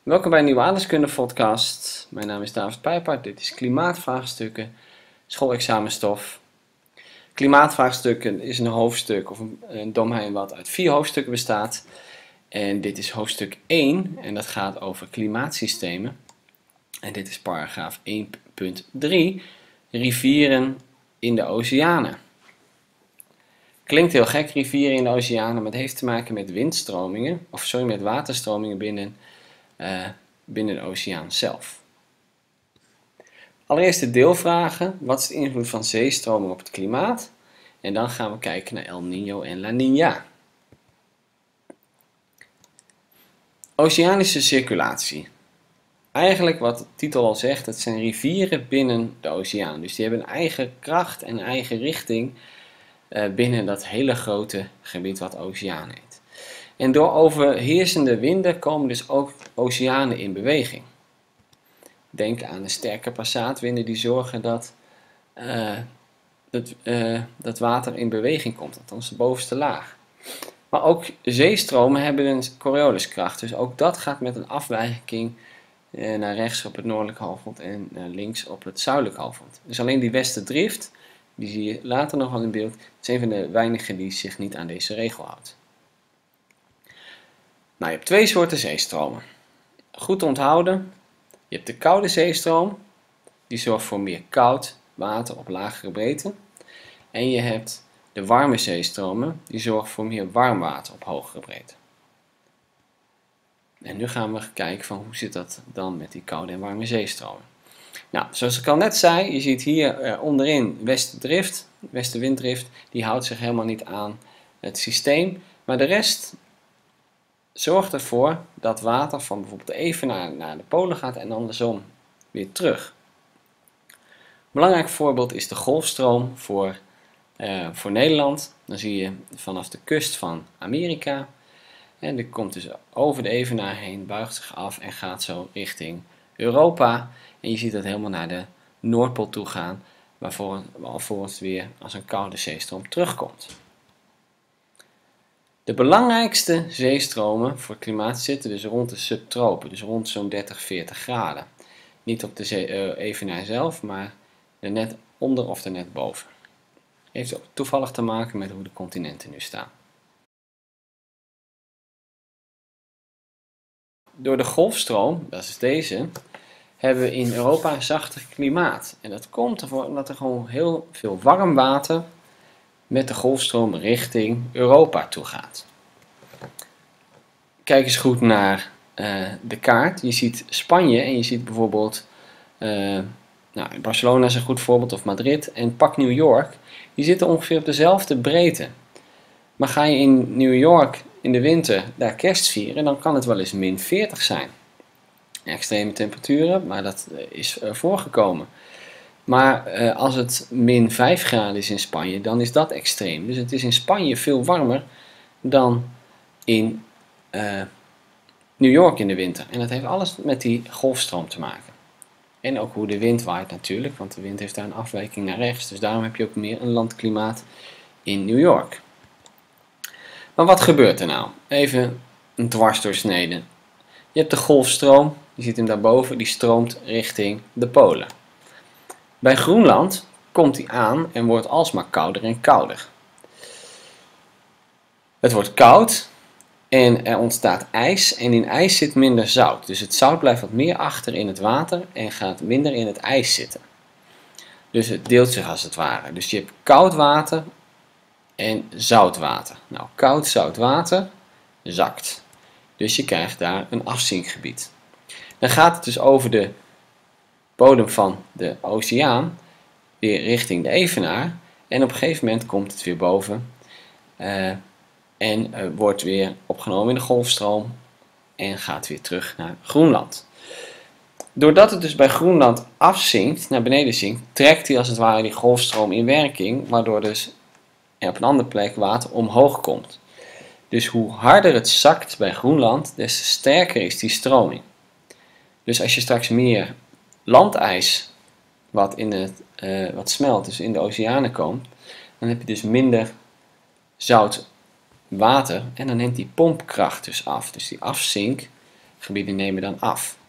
Welkom bij een nieuwe aardrijkskunde podcast. Mijn naam is David Pijpaard. Dit is Klimaatvraagstukken, schoolexamenstof. Klimaatvraagstukken is een hoofdstuk of een domein wat uit 4 hoofdstukken bestaat. En dit is hoofdstuk 1 en dat gaat over klimaatsystemen. En dit is paragraaf 1.3, rivieren in de oceanen. Klinkt heel gek, rivieren in de oceanen, maar het heeft te maken met met waterstromingen binnen de oceaan zelf. Allereerst de deelvragen. Wat is de invloed van zeestroming op het klimaat? En dan gaan we kijken naar El Niño en La Niña. Oceanische circulatie. Eigenlijk wat de titel al zegt, het zijn rivieren binnen de oceaan. Dus die hebben een eigen kracht en een eigen richting binnen dat hele grote gebied wat oceaan heet. En door overheersende winden komen dus ook oceanen in beweging. Denk aan de sterke passaatwinden die zorgen dat water in beweging komt, althans de bovenste laag. Maar ook zeestromen hebben een Corioliskracht, dus ook dat gaat met een afwijking naar rechts op het noordelijk halfrond en naar links op het zuidelijk halfrond. Dus alleen die westerdrift, die zie je later nog wel in beeld, is een van de weinigen die zich niet aan deze regel houdt. Nou, je hebt 2 soorten zeestromen. Goed te onthouden, je hebt de koude zeestroom, die zorgt voor meer koud water op lagere breedte. En je hebt de warme zeestromen, die zorgen voor meer warm water op hogere breedte. En nu gaan we kijken van hoe zit dat dan met die koude en warme zeestromen. Nou, zoals ik al net zei, je ziet hier onderin westenwinddrift, die houdt zich helemaal niet aan het systeem. Maar de rest zorgt ervoor dat water van bijvoorbeeld de evenaar naar de polen gaat en andersom weer terug. Een belangrijk voorbeeld is de golfstroom voor Nederland. Dan zie je vanaf de kust van Amerika. En die komt dus over de evenaar heen, buigt zich af en gaat zo richting Europa. En je ziet dat helemaal naar de Noordpool toe gaan, waarvoor het weer als een koude zeestroom terugkomt. De belangrijkste zeestromen voor het klimaat zitten dus rond de subtropen, dus rond zo'n 30-40 graden. Niet op de evenaar zelf, maar er net onder of er net boven. Heeft ook toevallig te maken met hoe de continenten nu staan. Door de golfstroom, dat is deze, hebben we in Europa een zachter klimaat. En dat komt ervoor omdat er gewoon heel veel warm water met de golfstroom richting Europa toe gaat. Kijk eens goed naar de kaart. Je ziet Spanje en je ziet bijvoorbeeld Barcelona is een goed voorbeeld, of Madrid. En pak New York. Die zitten ongeveer op dezelfde breedte. Maar ga je in New York in de winter daar kerst vieren, dan kan het wel eens min 40 zijn. Extreme temperaturen, maar dat is voorgekomen. Maar als het min 5 graden is in Spanje, dan is dat extreem. Dus het is in Spanje veel warmer dan in New York in de winter. En dat heeft alles met die golfstroom te maken. En ook hoe de wind waait natuurlijk, want de wind heeft daar een afwijking naar rechts. Dus daarom heb je ook meer een landklimaat in New York. Maar wat gebeurt er nou? Even een dwarsdoorsnede. Je hebt de golfstroom, je ziet hem daarboven, die stroomt richting de polen. Bij Groenland komt die aan en wordt alsmaar kouder en kouder. Het wordt koud en er ontstaat ijs en in ijs zit minder zout. Dus het zout blijft wat meer achter in het water en gaat minder in het ijs zitten. Dus het deelt zich als het ware. Dus je hebt koud water en zout water. Nou, koud zout water zakt. Dus je krijgt daar een afzinkgebied. Dan gaat het dus over de bodem van de oceaan weer richting de evenaar. En op een gegeven moment komt het weer boven en wordt weer opgenomen in de golfstroom en gaat weer terug naar Groenland. Doordat het dus bij Groenland afzinkt, naar beneden zinkt, trekt hij als het ware die golfstroom in werking, waardoor dus op een andere plek water omhoog komt. Dus hoe harder het zakt bij Groenland, des te sterker is die stroming. Dus als je straks meer landijs wat smelt, dus in de oceanen komt, dan heb je dus minder zout water en dan neemt die pompkracht dus af. Dus die afzink gebieden nemen dan af.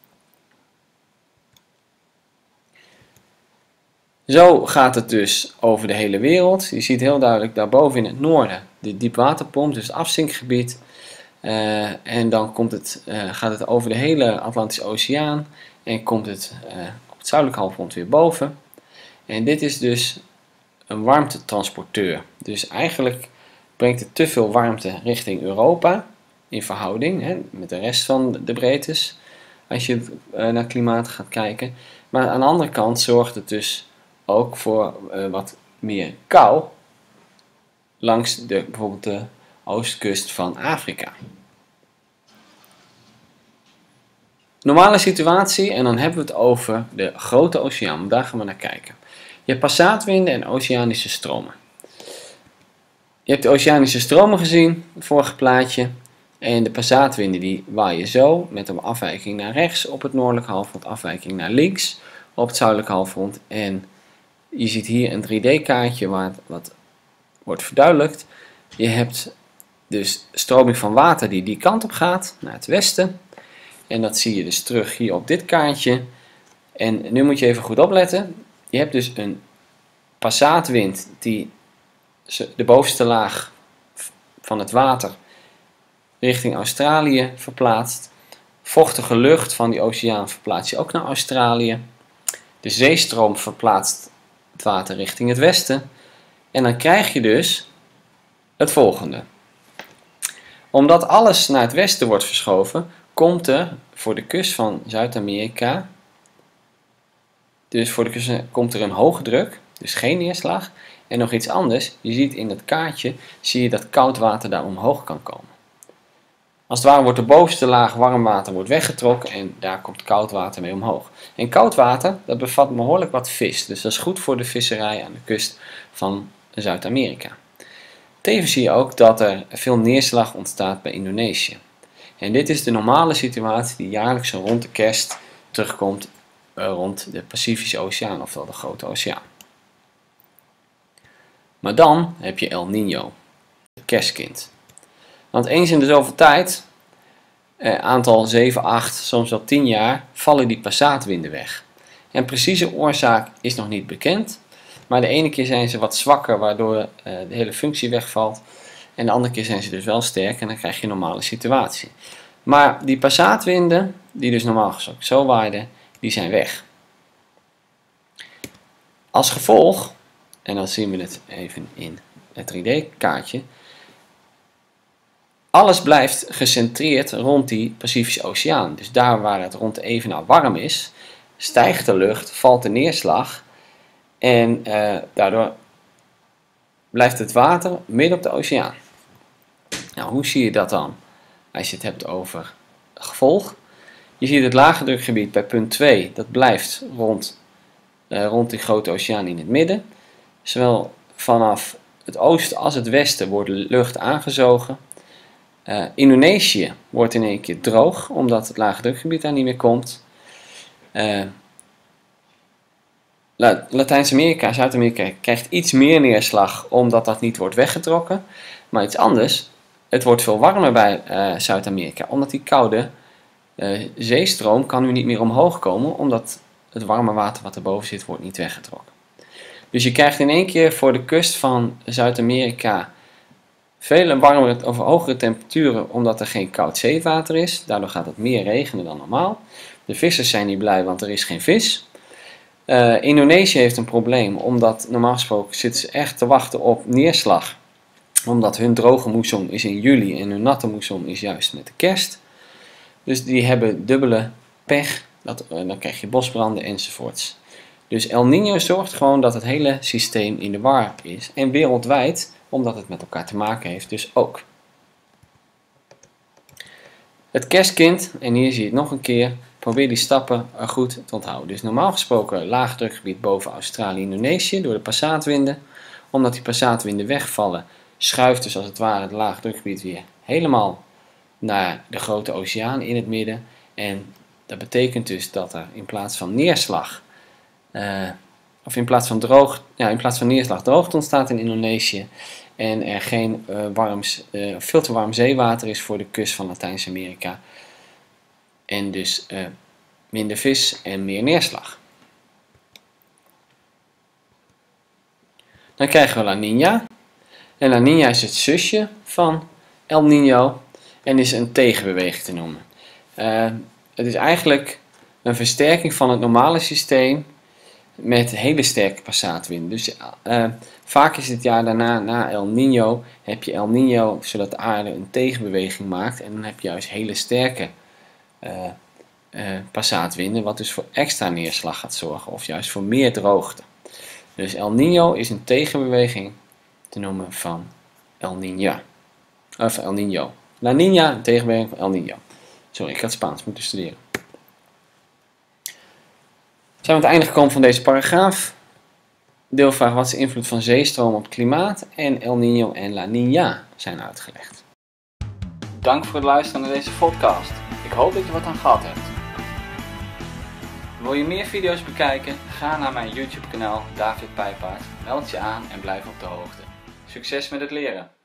Zo gaat het dus over de hele wereld. Je ziet heel duidelijk daarboven in het noorden de diepwaterpomp, dus het afzinkgebied. En dan gaat het over de hele Atlantische Oceaan en komt het op het zuidelijke halfrond weer boven. En dit is dus een warmtetransporteur. Dus eigenlijk brengt het te veel warmte richting Europa in verhouding met de rest van de breedtes als je naar klimaat gaat kijken. Maar aan de andere kant zorgt het dus ook voor wat meer kou langs bijvoorbeeld de oostkust van Afrika. Normale situatie, en dan hebben we het over de grote oceaan, daar gaan we naar kijken. Je hebt passaatwinden en oceanische stromen. Je hebt de oceanische stromen gezien, het vorige plaatje. En de passaatwinden die waaien zo, met een afwijking naar rechts op het noordelijke halfrond, afwijking naar links op het zuidelijke halfrond. En je ziet hier een 3D-kaartje waar wat wordt verduidelijkt. Je hebt dus stroming van water die kant op gaat, naar het westen. En dat zie je dus terug hier op dit kaartje. En nu moet je even goed opletten. Je hebt dus een passaatwind die de bovenste laag van het water richting Australië verplaatst. Vochtige lucht van die oceaan verplaatst je ook naar Australië. De zeestroom verplaatst het water richting het westen. En dan krijg je dus het volgende. Omdat alles naar het westen wordt verschoven, komt er voor de kust van Zuid-Amerika, komt er een hoge druk, dus geen neerslag. En nog iets anders, je ziet in het kaartje, zie je dat koud water daar omhoog kan komen. Als het ware wordt de bovenste laag warm water weggetrokken en daar komt koud water mee omhoog. En koud water, dat bevat behoorlijk wat vis, dus dat is goed voor de visserij aan de kust van Zuid-Amerika. Tevens zie je ook dat er veel neerslag ontstaat bij Indonesië. En dit is de normale situatie die jaarlijks rond de kerst terugkomt rond de Pacifische Oceaan, oftewel de Grote Oceaan. Maar dan heb je El Niño, het kerstkind. Want eens in de zoveel tijd, aantal 7, 8, soms wel 10 jaar, vallen die passaatwinden weg. En precieze oorzaak is nog niet bekend, maar de ene keer zijn ze wat zwakker, waardoor de hele functie wegvalt. En de andere keer zijn ze dus wel sterk en dan krijg je een normale situatie. Maar die passaatwinden, die dus normaal gesproken zo waaiden, die zijn weg. Als gevolg, en dan zien we het even in het 3D-kaartje, alles blijft gecentreerd rond die Pacifische Oceaan. Dus daar waar het rond de evenaar warm is, stijgt de lucht, valt de neerslag en daardoor blijft het water midden op de oceaan. Nou, hoe zie je dat dan als je het hebt over gevolg? Je ziet het lage drukgebied bij punt 2, dat blijft rond die grote oceaan in het midden. Zowel vanaf het oosten als het westen wordt de lucht aangezogen. Indonesië wordt in één keer droog, omdat het lage drukgebied daar niet meer komt. Latijns-Amerika, Zuid-Amerika krijgt iets meer neerslag, omdat dat niet wordt weggetrokken. Maar iets anders, het wordt veel warmer bij Zuid-Amerika, omdat die koude zeestroom kan nu niet meer omhoog komen, omdat het warme water wat erboven zit, wordt niet weggetrokken. Dus je krijgt in één keer voor de kust van Zuid-Amerika vele warmere of hogere temperaturen, omdat er geen koud zeewater is. Daardoor gaat het meer regenen dan normaal. De vissers zijn niet blij, want er is geen vis. Indonesië heeft een probleem, omdat normaal gesproken zitten ze echt te wachten op neerslag. Omdat hun droge moesson is in juli en hun natte moesson is juist met de kerst. Dus die hebben dubbele pech, dan krijg je bosbranden enzovoorts. Dus El Niño zorgt gewoon dat het hele systeem in de war is. En wereldwijd, omdat het met elkaar te maken heeft, dus ook. Het kerstkind, en hier zie je het nog een keer, probeer die stappen goed te onthouden. Dus normaal gesproken laag drukgebied boven Australië en Indonesië door de passaatwinden. Omdat die passaatwinden wegvallen, schuift dus als het ware het laag drukgebied weer helemaal naar de grote oceaan in het midden. En dat betekent dus dat er in plaats van neerslag, in plaats van neerslag droogte ontstaat in Indonesië. En er geen veel te warm zeewater is voor de kust van Latijns-Amerika. en dus minder vis en meer neerslag. Dan krijgen we La Niña. En La Niña is het zusje van El Niño en is een tegenbeweging te noemen. Het is eigenlijk een versterking van het normale systeem met hele sterke passaatwinden. Dus vaak is het jaar daarna, na El Niño, heb je El Niño zodat de aarde een tegenbeweging maakt. En dan heb je juist hele sterke passaatwinden, wat dus voor extra neerslag gaat zorgen of juist voor meer droogte. Dus El Niño is een tegenbeweging te noemen van El Niña. Of El Niño. La Niña, een tegenbeweging van El Niño. Sorry, ik had Spaans moeten studeren. Zijn we aan het einde gekomen van deze paragraaf. Deelvraag: wat is de invloed van zeestroom op het klimaat? En El Niño en La Niña zijn uitgelegd. Dank voor het luisteren naar deze podcast. Ik hoop dat je wat aan gehad hebt. Wil je meer video's bekijken? Ga naar mijn YouTube kanaal David Pijpaard, meld je aan en blijf op de hoogte. Succes met het leren!